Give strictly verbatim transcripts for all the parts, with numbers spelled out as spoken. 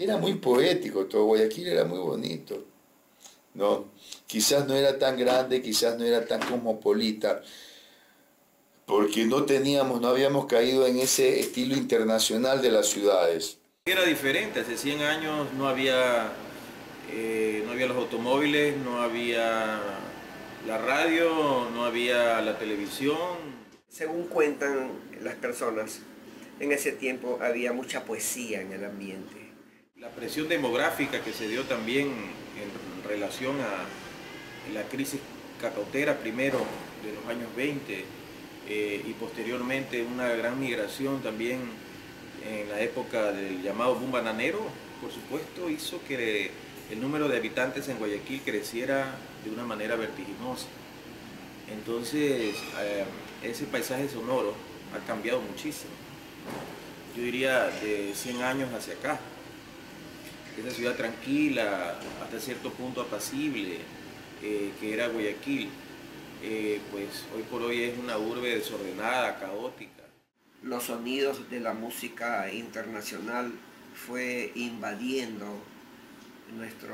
era muy poético todo, Guayaquil era muy bonito, ¿no? Quizás no era tan grande, quizás no era tan cosmopolita, porque no teníamos, no habíamos caído en ese estilo internacional de las ciudades. Era diferente, hace cien años no había, eh, no había los automóviles, no había la radio, no había la televisión. Según cuentan las personas, en ese tiempo había mucha poesía en el ambiente. La presión demográfica que se dio también en relación a la crisis cacautera primero de los años veinte eh, y posteriormente una gran migración también en la época del llamado boom bananero, por supuesto, hizo que el número de habitantes en Guayaquil creciera de una manera vertiginosa. Entonces, eh, ese paisaje sonoro ha cambiado muchísimo. Yo diría de cien años hacia acá. Esa ciudad tranquila, hasta cierto punto apacible, eh, que era Guayaquil, eh, pues hoy por hoy es una urbe desordenada, caótica. Los sonidos de la música internacional fue invadiendo nuestro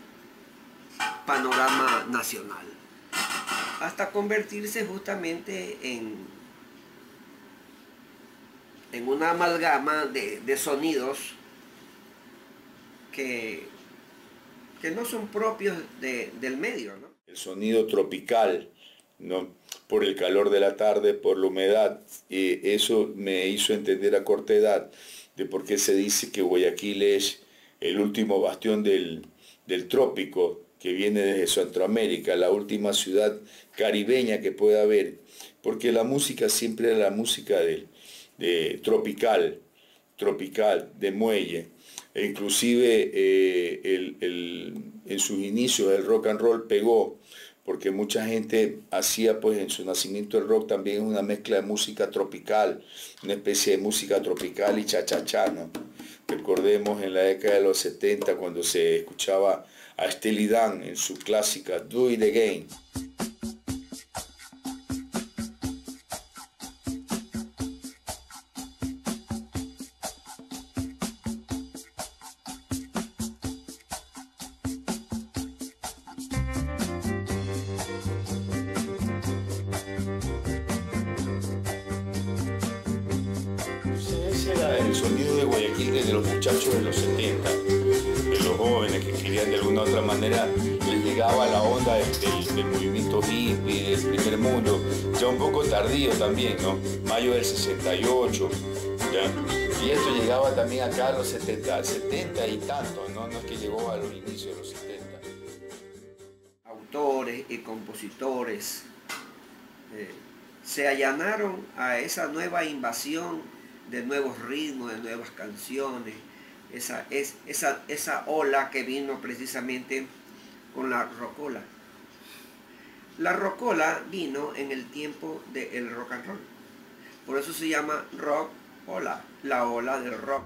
panorama nacional, hasta convertirse justamente en, en una amalgama de, de sonidos que, que no son propios de, del medio, ¿no? El sonido tropical, ¿no? Por el calor de la tarde, por la humedad, y eso me hizo entender a corta edad de por qué se dice que Guayaquil es el último bastión del, del trópico que viene desde Centroamérica, la última ciudad caribeña que pueda haber, porque la música siempre era la música de, de tropical, tropical, de muelle, e inclusive eh, el, el, en sus inicios el rock and roll pegó, porque mucha gente hacía, pues en su nacimiento el rock también una mezcla de música tropical, una especie de música tropical y cha-cha-cha, ¿no? Recordemos en la década de los setenta cuando se escuchaba a Steely Dan en su clásica Do It Again. Era el sonido de Guayaquil desde los muchachos de los setenta, de los jóvenes que querían de alguna u otra manera, les llegaba la onda del, del, del movimiento hippie, del primer mundo, ya un poco tardío también, ¿no? Mayo del sesenta y ocho, ¿ya? Y esto llegaba también acá a los setenta, setenta y tantos, ¿no? No es que llegó a los inicios de los setenta. Autores y compositores eh, se allanaron a esa nueva invasión de nuevos ritmos, de nuevas canciones, esa, es, esa, esa ola que vino precisamente con la rocola. La rocola vino en el tiempo del rock and roll, por eso se llama rock ola, la ola del rock.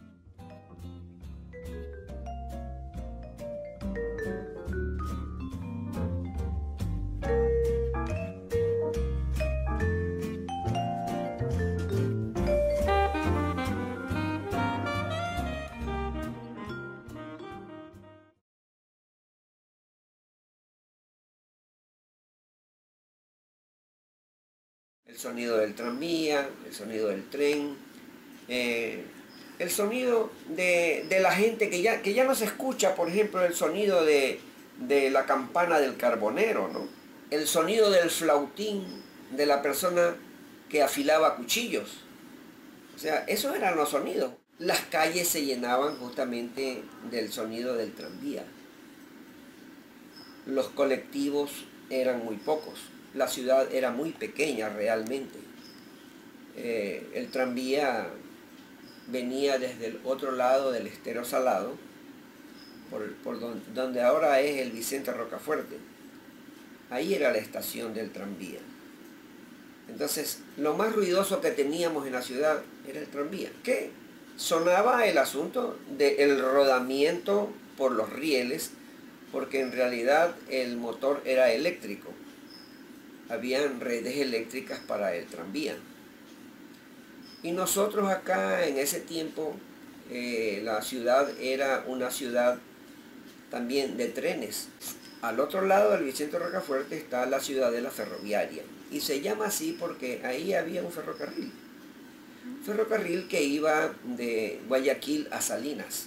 El sonido del tranvía, el sonido del tren, eh, el sonido de, de la gente que ya, que ya no se escucha, por ejemplo, el sonido de, de la campana del carbonero, ¿no? El sonido del flautín de la persona que afilaba cuchillos. O sea, esos eran los sonidos. Las calles se llenaban justamente del sonido del tranvía. Los colectivos eran muy pocos. La ciudad era muy pequeña realmente. Eh, el tranvía venía desde el otro lado del Estero Salado, por, por donde, donde ahora es el Vicente Rocafuerte. Ahí era la estación del tranvía. Entonces, lo más ruidoso que teníamos en la ciudad era el tranvía, que sonaba el asunto del rodamiento por los rieles, porque en realidad el motor era eléctrico. Habían redes eléctricas para el tranvía. Y nosotros acá en ese tiempo Eh, la ciudad era una ciudad también de trenes. Al otro lado del Vicente Rocafuerte está la ciudadela ferroviaria y se llama así porque ahí había un ferrocarril. Ferrocarril que iba de Guayaquil a Salinas.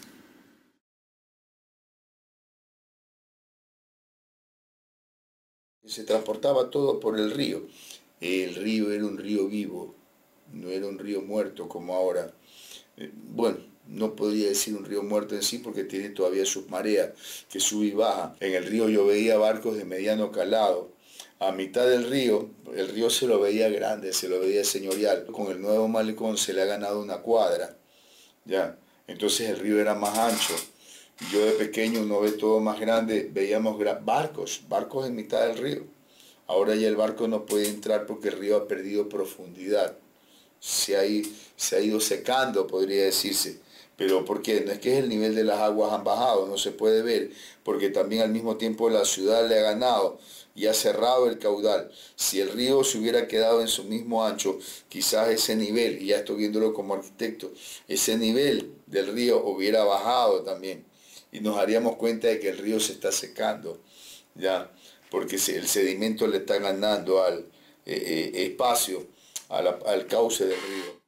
Se transportaba todo por el río. El río era un río vivo, no era un río muerto como ahora. Bueno, no podría decir un río muerto en sí porque tiene todavía sus mareas que sube y baja. En el río yo veía barcos de mediano calado. A mitad del río, el río se lo veía grande, se lo veía señorial. Con el nuevo malecón se le ha ganado una cuadra, ¿ya? Entonces el río era más ancho. Yo de pequeño, uno ve todo más grande, veíamos barcos, barcos en mitad del río. Ahora ya el barco no puede entrar porque el río ha perdido profundidad. Se ha, se ha ido secando, podría decirse. Pero ¿por qué? No es que el nivel de las aguas han bajado, no se puede ver, porque también al mismo tiempo la ciudad le ha ganado y ha cerrado el caudal. Si el río se hubiera quedado en su mismo ancho, quizás ese nivel, y ya estoy viéndolo como arquitecto, ese nivel del río hubiera bajado también. Y nos daríamos cuenta de que el río se está secando, ya, porque el sedimento le está ganando al eh, eh, espacio, a la, al cauce del río.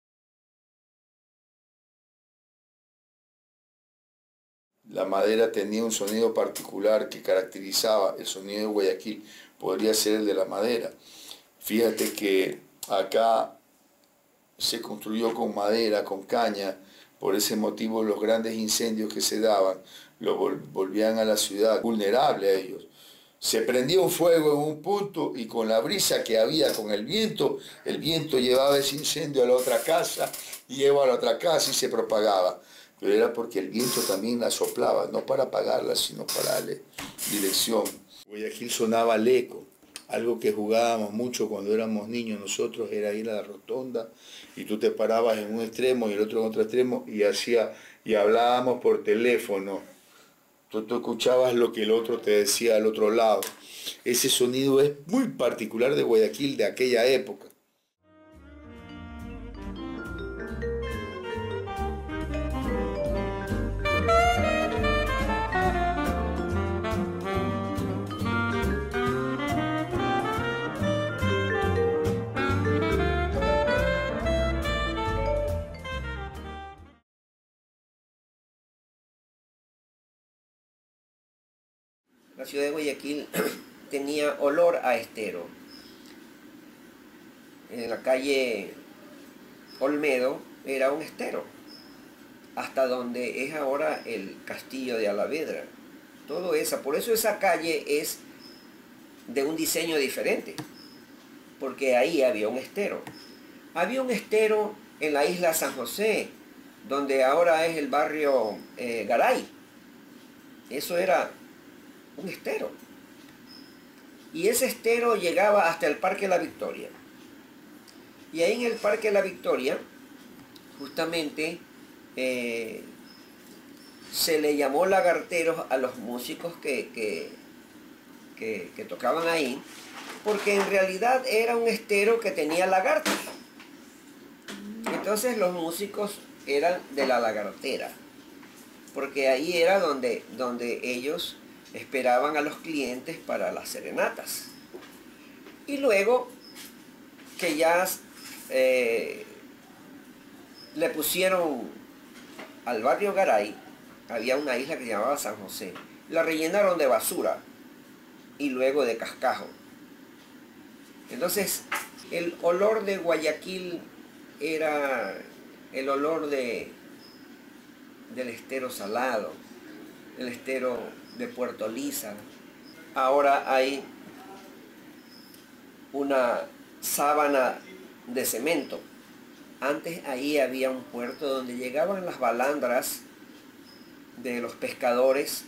La madera tenía un sonido particular que caracterizaba el sonido de Guayaquil, podría ser el de la madera. Fíjate que acá se construyó con madera, con caña. Por ese motivo los grandes incendios que se daban lo volvían a la ciudad vulnerable a ellos. Se prendía un fuego en un punto y con la brisa que había, con el viento, el viento llevaba ese incendio a la otra casa, y llevaba a la otra casa y se propagaba. Pero era porque el viento también la soplaba, no para apagarla, sino para darle dirección. Guayaquil sonaba al eco. Algo que jugábamos mucho cuando éramos niños nosotros era ir a la rotonda y tú te parabas en un extremo y el otro en otro extremo y, hacía, y hablábamos por teléfono. Tú, tú escuchabas lo que el otro te decía al otro lado. Ese sonido es muy particular de Guayaquil de aquella época. La ciudad de Guayaquil tenía olor a estero. En la calle Olmedo era un estero, hasta donde es ahora el castillo de Alavedra. Todo eso, por eso esa calle es de un diseño diferente, porque ahí había un estero. Había un estero en la isla San José, donde ahora es el barrio eh, Garay. Eso era un estero. Y ese estero llegaba hasta el Parque La Victoria. Y ahí en el Parque La Victoria, justamente, eh, se le llamó lagarteros a los músicos que, que, que, que tocaban ahí, porque en realidad era un estero que tenía lagartos. Entonces los músicos eran de la lagartera, porque ahí era donde, donde ellos esperaban a los clientes para las serenatas. Y luego que ya eh, le pusieron al barrio Garay, había una isla que se llamaba San José, la rellenaron de basura y luego de cascajo. Entonces el olor de Guayaquil era el olor de, del estero salado, el estero de Puerto Lisa. Ahora hay una sábana de cemento. Antes ahí había un puerto donde llegaban las balandras de los pescadores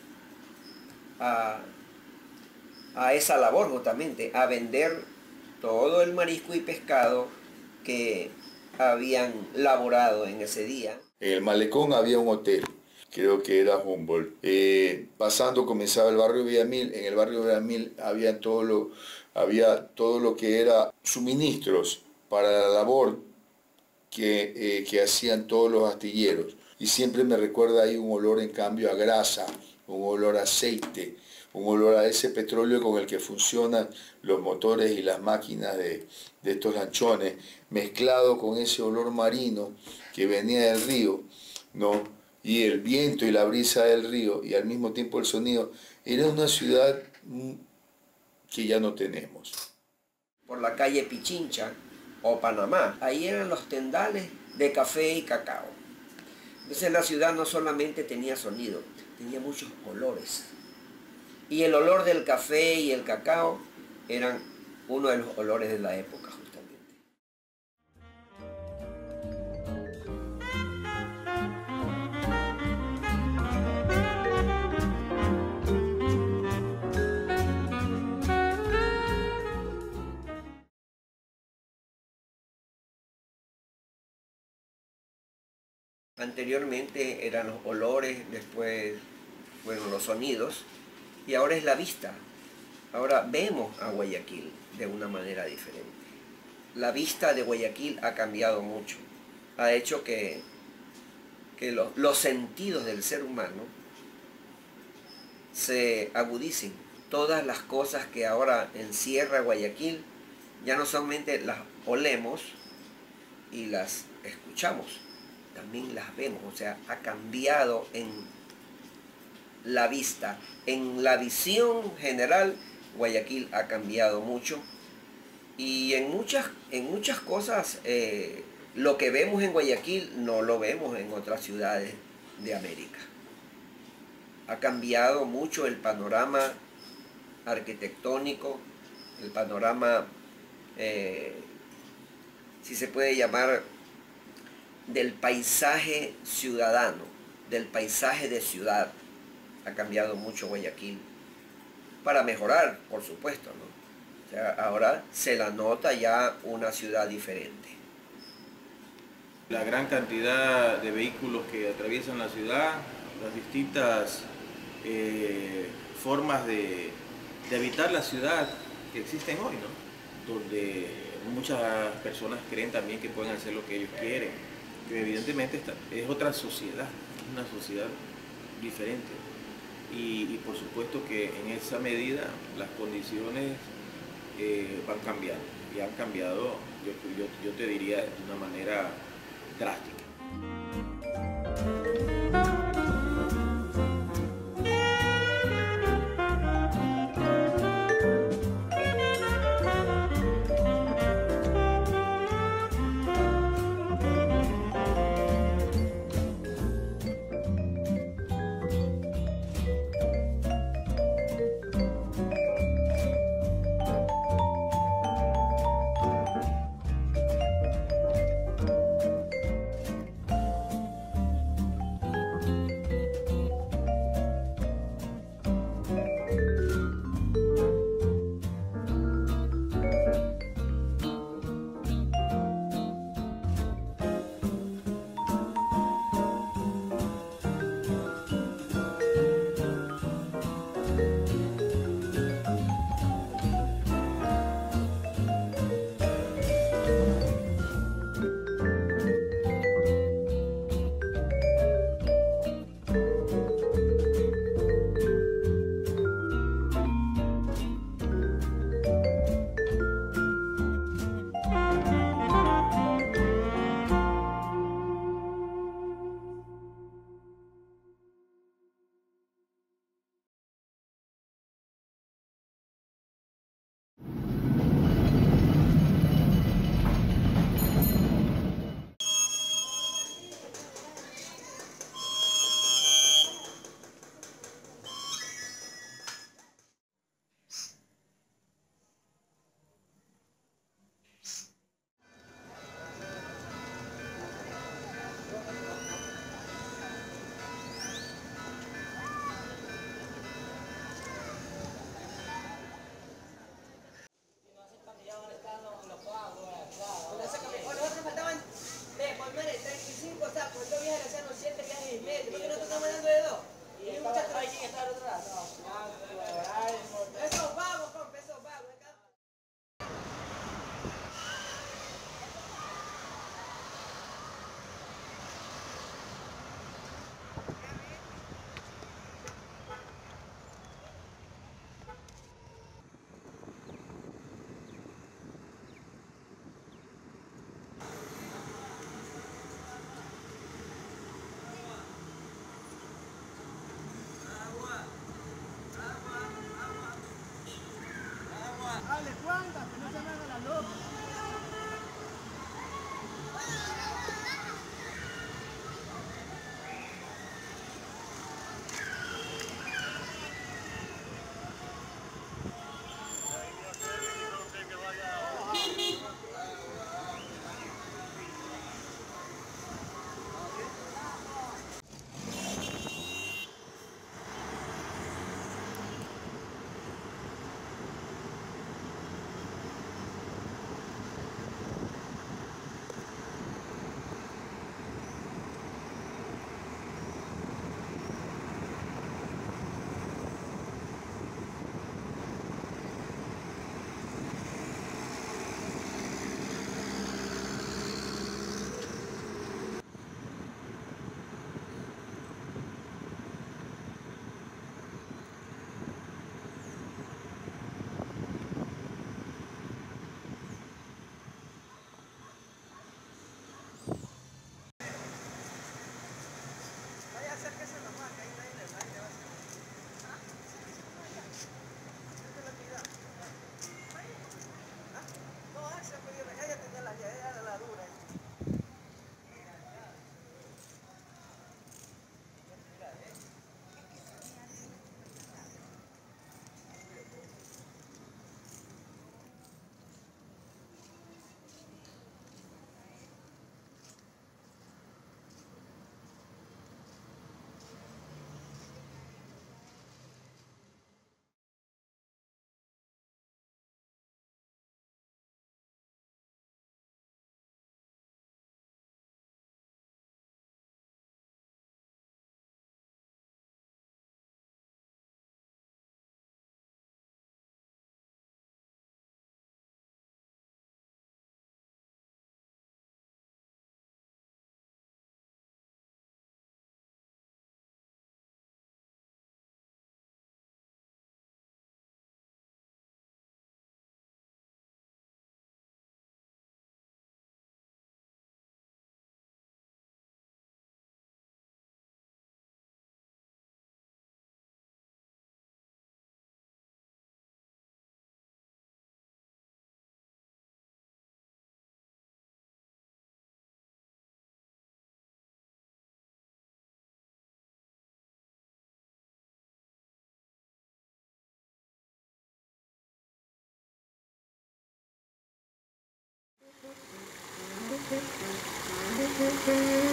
a, a esa labor justamente, a vender todo el marisco y pescado que habían laborado en ese día. En el malecón había un hotel, creo que era Humboldt. Eh, pasando comenzaba el barrio Villamil. En el barrio Villamil había todo lo, había todo lo que era suministros para la labor que, eh, que hacían todos los astilleros. Y siempre me recuerda ahí un olor en cambio a grasa, un olor a aceite, un olor a ese petróleo con el que funcionan los motores y las máquinas de, de estos lanchones, mezclado con ese olor marino que venía del río, ¿no? Y el viento y la brisa del río y al mismo tiempo el sonido. Era una ciudad que ya no tenemos. Por la calle Pichincha o Panamá, ahí eran los tendales de café y cacao. Entonces la ciudad no solamente tenía sonido, tenía muchos olores. Y el olor del café y el cacao eran uno de los olores de la época, justamente. Anteriormente eran los olores, después fueron los sonidos y ahora es la vista. Ahora vemos a Guayaquil de una manera diferente. La vista de Guayaquil ha cambiado mucho. Ha hecho que, que los, los sentidos del ser humano se agudicen. Todas las cosas que ahora encierra Guayaquil ya no solamente las olemos y las escuchamos, también las vemos. O sea, ha cambiado en la vista, en la visión general. Guayaquil ha cambiado mucho y en muchas, en muchas cosas eh, lo que vemos en Guayaquil no lo vemos en otras ciudades de América. Ha cambiado mucho el panorama arquitectónico, el panorama, eh, si se puede llamar, del paisaje ciudadano, del paisaje de ciudad. Ha cambiado mucho Guayaquil. Para mejorar, por supuesto, ¿no? O sea, ahora se la nota ya una ciudad diferente. La gran cantidad de vehículos que atraviesan la ciudad, las distintas eh, formas de, de habitar la ciudad que existen hoy, ¿no? Donde muchas personas creen también que pueden hacer lo que ellos quieren, que evidentemente esta es otra sociedad, una sociedad diferente. Y, y por supuesto que en esa medida las condiciones eh, van cambiando y han cambiado, yo, yo, yo te diría, de una manera drástica. Dale, Juanga, que no se me haga la loca. Acérquese nomás, que ahí está en el aire, va a ser. ¿Ah? Esta es la actividad. ¿Ah? No, esa fue yo, ella tenía la, ella era la dura. Thank you.